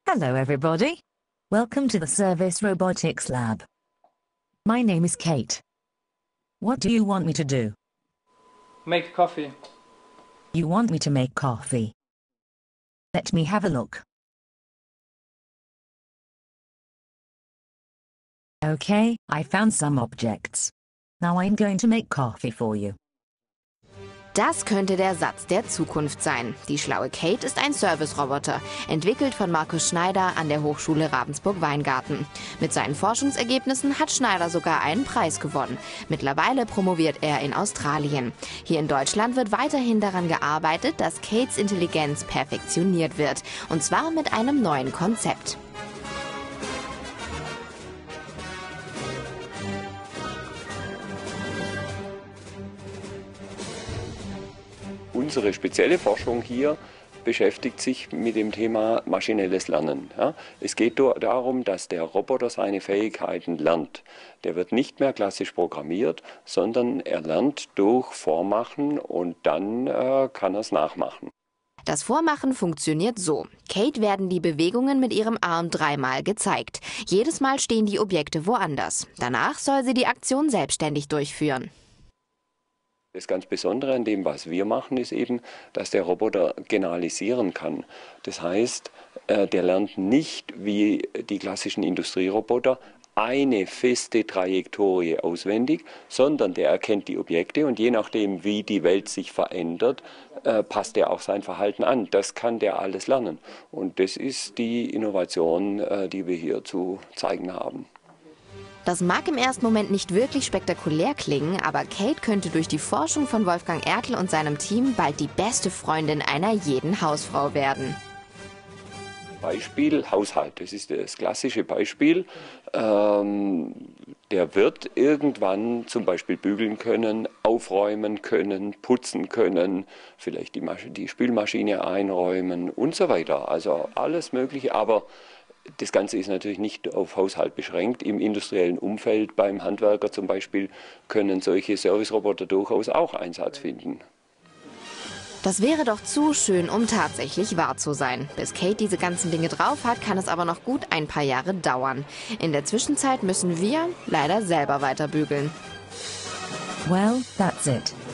Hello everybody. Welcome to the Service Robotics Lab. My name is Kate. What do you want me to do? Make coffee. You want me to make coffee? Let me have a look. Okay, I found some objects. Now I'm going to make coffee for you. Das könnte der Satz der Zukunft sein. Die schlaue Kate ist ein Service-Roboter, entwickelt von Markus Schneider an der Hochschule Ravensburg-Weingarten. Mit seinen Forschungsergebnissen hat Schneider sogar einen Preis gewonnen. Mittlerweile promoviert er in Australien. Hier in Deutschland wird weiterhin daran gearbeitet, dass Kates Intelligenz perfektioniert wird. Und zwar mit einem neuen Konzept. Unsere spezielle Forschung hier beschäftigt sich mit dem Thema maschinelles Lernen. Ja, es geht darum, dass der Roboter seine Fähigkeiten lernt. Der wird nicht mehr klassisch programmiert, sondern er lernt durch Vormachen und dann kann er es nachmachen. Das Vormachen funktioniert so. Kate werden die Bewegungen mit ihrem Arm 3-mal gezeigt. Jedes Mal stehen die Objekte woanders. Danach soll sie die Aktion selbstständig durchführen. Das ganz Besondere an dem, was wir machen, ist eben, dass der Roboter generalisieren kann. Das heißt, der lernt nicht wie die klassischen Industrieroboter eine feste Trajektorie auswendig, sondern der erkennt die Objekte und je nachdem, wie die Welt sich verändert, passt er auch sein Verhalten an. Das kann der alles lernen. Und das ist die Innovation, die wir hier zu zeigen haben. Das mag im ersten Moment nicht wirklich spektakulär klingen, aber Kate könnte durch die Forschung von Wolfgang Ertl und seinem Team bald die beste Freundin einer jeden Hausfrau werden. Beispiel Haushalt, das ist das klassische Beispiel. Der wird irgendwann zum Beispiel bügeln können, aufräumen können, putzen können, vielleicht die Spülmaschine einräumen und so weiter. Also alles Mögliche, aber das Ganze ist natürlich nicht auf Haushalt beschränkt. Im industriellen Umfeld, beim Handwerker zum Beispiel, können solche Serviceroboter durchaus auch Einsatz finden. Das wäre doch zu schön, um tatsächlich wahr zu sein. Bis Kate diese ganzen Dinge drauf hat, kann es aber noch gut ein paar Jahre dauern. In der Zwischenzeit müssen wir leider selber weiter bügeln. Well, that's it.